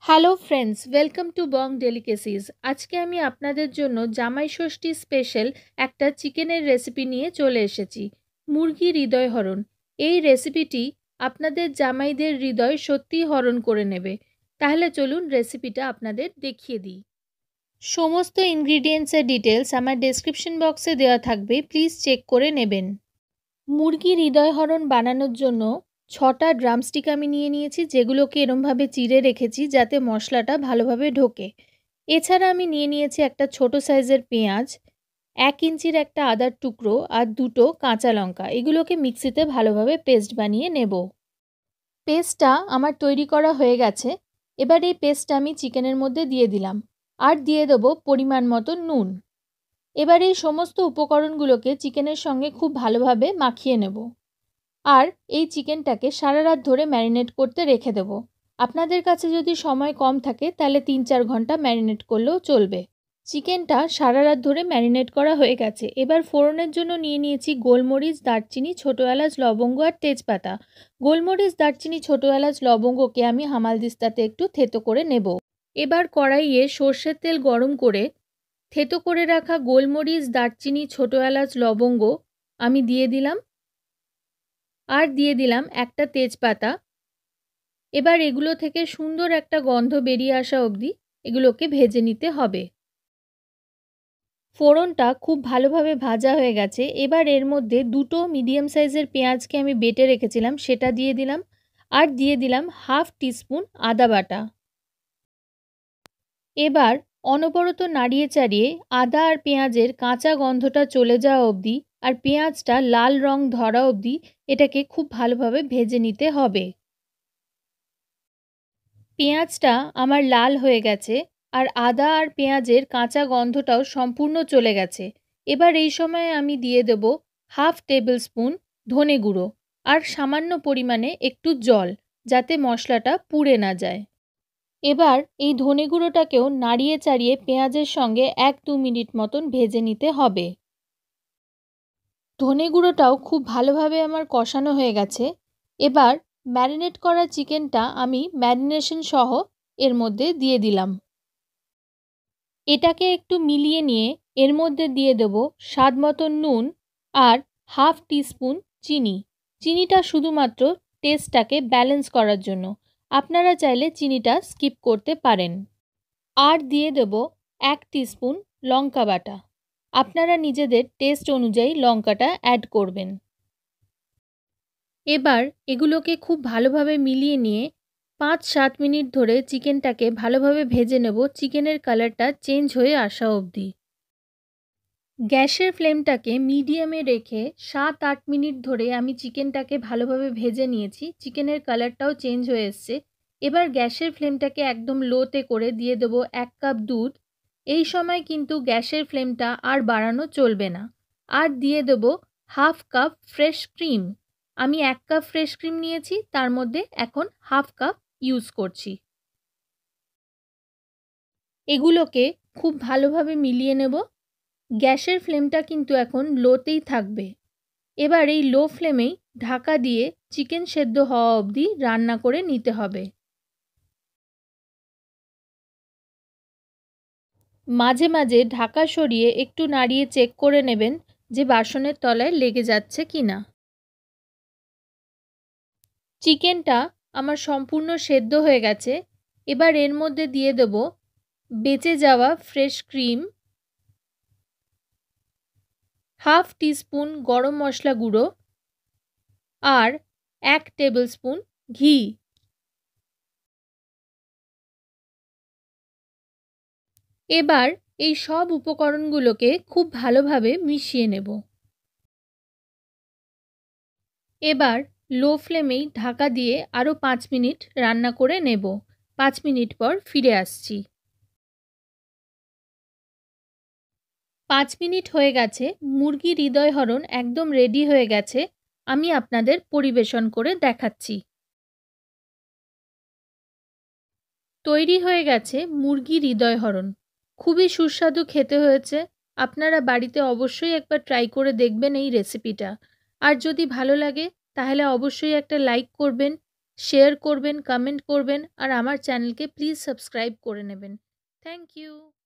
Hello friends, welcome to Bong delicacies. আজকে আমি আপনাদের জন্য জামাই ষষ্ঠী স্পেশাল একটা চিকেনের রেসিপি নিয়ে চলে এসেছি। মুরগি হৃদয় হরণ। এই রেসিপিটি আপনাদের জামাইদের হৃদয় সত্যিই হরণ করে নেবে। তাহলে চলুন রেসিপিটা আপনাদের দেখিয়ে দিই। সমস্ত ইনগ্রিডিয়েন্টসের ডিটেলস আমার ডেসক্রিপশন বক্সে দেওয়া থাকবে, প্লিজ চেক করে নেবেন। মুরগির হৃদয় হরণ বানানোর জন্য 6টা ড্রামস্টিক আমি নিয়ে নিয়েছি, যেগুলোকে এরমভাবে চিড়ে রেখেছি যাতে মশলাটা ভালোভাবে ঢোকে। এছাড়া আমি নিয়ে নিয়েছি একটা ছোট সাইজের পেঁয়াজ, 1 ইঞ্চির একটা আদার টুকরো আর 2টো কাঁচা লঙ্কা। এগুলোকে মিক্সিতে ভালোভাবে পেস্ট বানিয়ে নেব। পেস্টটা আমার তৈরি করা হয়ে গেছে। এবার এই পেস্টটা আমি চিকেনের মধ্যে দিয়ে দিলাম আর দিয়ে দেবো পরিমাণ মতো নুন। এবার এই সমস্ত উপকরণগুলোকে চিকেনের সঙ্গে খুব ভালোভাবে মাখিয়ে নেব আর এই চিকেনটাকে সারা রাত ধরে ম্যারিনেট করতে রেখে দেব। আপনাদের কাছে যদি সময় কম থাকে তাহলে 3-4 ঘন্টা ম্যারিনেট করলেও চলবে। চিকেনটা সারা রাত ধরে ম্যারিনেট করা হয়ে গেছে। এবার ফোড়নের জন্য নিয়ে নিয়েছি গোলমরিচ, দারচিনি, ছোটো এলাচ, লবঙ্গ আর তেজপাতা। গোলমরিচ, দারচিনি, ছোটো এলাচ, লবঙ্গকে আমি হামালদিস্তাতে একটু থেতো করে নেব। এবার কড়াইয়ে সর্ষের তেল গরম করে থেতো করে রাখা গোলমরিচ, দারচিনি, ছোটো এলাচ, লবঙ্গ আমি দিয়ে দিলাম আর দিয়ে দিলাম একটা তেজপাতা। এবার এগুলো থেকে সুন্দর একটা গন্ধ বেরিয়ে আসা অবধি এগুলোকে ভেজে নিতে হবে। ফোড়নটা খুব ভালোভাবে ভাজা হয়ে গেছে। এবার এর মধ্যে 2টো মিডিয়াম সাইজের পেঁয়াজকে আমি বেটে রেখেছিলাম সেটা দিয়ে দিলাম আর দিয়ে দিলাম 1/2 টিস্পুন আদা বাটা। এবার অনবরত নাড়িয়ে চাড়িয়ে আদা আর পেঁয়াজের কাঁচা গন্ধটা চলে যাওয়া অবধি আর পেঁয়াজটা লাল রং ধরা অবধি এটাকে খুব ভালোভাবে ভেজে নিতে হবে। পেঁয়াজটা আমার লাল হয়ে গেছে আর আদা আর পেঁয়াজের কাঁচা গন্ধটাও সম্পূর্ণ চলে গেছে। এবার এই সময়ে আমি দিয়ে দেব 1/2 টেবিল স্পুন ধনে গুঁড়ো আর সামান্য পরিমাণে একটু জল, যাতে মশলাটা পুড়ে না যায়। এবার এই ধনে গুঁড়োটাকেও নাড়িয়ে চাড়িয়ে পেঁয়াজের সঙ্গে 1-2 মিনিট মতন ভেজে নিতে হবে। ধনে গুঁড়োটাও খুব ভালোভাবে আমার কষানো হয়ে গেছে। এবার ম্যারিনেট করা চিকেনটা আমি ম্যারিনেশন সহ এর মধ্যে দিয়ে দিলাম। এটাকে একটু মিলিয়ে নিয়ে এর মধ্যে দিয়ে দেব স্বাদ মতো নুন আর 1/2 টিস্পুন চিনি। চিনিটা শুধুমাত্র টেস্টটাকে ব্যালেন্স করার জন্য, আপনারা চাইলে চিনিটা স্কিপ করতে পারেন। আর দিয়ে দেব 1 টিস্পুন লঙ্কা বাটা। আপনারা নিজেদের টেস্ট অনুযায়ী লঙ্কাটা অ্যাড করবেন। এবার এগুলোকে খুব ভালোভাবে মিলিয়ে নিয়ে 5-7 মিনিট ধরে চিকেনটাকে ভালোভাবে ভেজে নেব, চিকেনের কালারটা চেঞ্জ হয়ে আসা অবধি। গ্যাসের ফ্লেমটাকে মিডিয়ামে রেখে 7-8 মিনিট ধরে আমি চিকেনটাকে ভালোভাবে ভেজে নিয়েছি। চিকেনের কালারটাও চেঞ্জ হয়ে এসছে। এবার গ্যাসের ফ্লেমটাকে একদম লোতে করে দিয়ে দেবো 1 কাপ দুধ। এই সময় কিন্তু গ্যাসের ফ্লেমটা আর বাড়ানো চলবে না। আর দিয়ে দেবো 1/2 কাপ ফ্রেশ ক্রিম। আমি 1 কাপ ফ্রেশ ক্রিম নিয়েছি, তার মধ্যে এখন 1/2 কাপ ইউজ করছি। এগুলোকে খুব ভালোভাবে মিলিয়ে নেব। গ্যাসের ফ্লেমটা কিন্তু এখন লোতেই থাকবে। এবার এই লো ফ্লেমেই ঢাকা দিয়ে চিকেন সেদ্ধ হওয়া অবধি রান্না করে নিতে হবে। মাঝে মাঝে ঢাকা সরিয়ে একটু নাড়িয়ে চেক করে নেবেন যে বাসনের তলায় লেগে যাচ্ছে কি না। চিকেনটা আমার সম্পূর্ণ সেদ্ধ হয়ে গেছে। এবার এর মধ্যে দিয়ে দেব বেঁচে যাওয়া ফ্রেশ ক্রিম, 1/2 টিস্পুন গরম মশলা গুঁড়ো আর 1 টেবিল স্পুন ঘি। এবার এই সব উপকরণগুলোকে খুব ভালোভাবে মিশিয়ে নেব। এবার লো ফ্লেমেই ঢাকা দিয়ে আরও 5 মিনিট রান্না করে নেব। 5 মিনিট পর ফিরে আসছি। 5 মিনিট হয়ে গেছে, মুরগির হৃদয় হরণ একদম রেডি হয়ে গেছে। আমি আপনাদের পরিবেশন করে দেখাচ্ছি। তৈরি হয়ে গেছে মুরগির হৃদয় হরণ। খুবই সুস্বাদু খেতে হয়েছে। আপনারা বাড়িতে অবশ্যই একবার ট্রাই করে দেখবেন এই রেসিপিটা। আর যদি ভালো লাগে তাহলে অবশ্যই একটা লাইক করবেন, শেয়ার করবেন, কমেন্ট করবেন আর আমার চ্যানেলকে প্লিজ সাবস্ক্রাইব করে নেবেন। Thank you.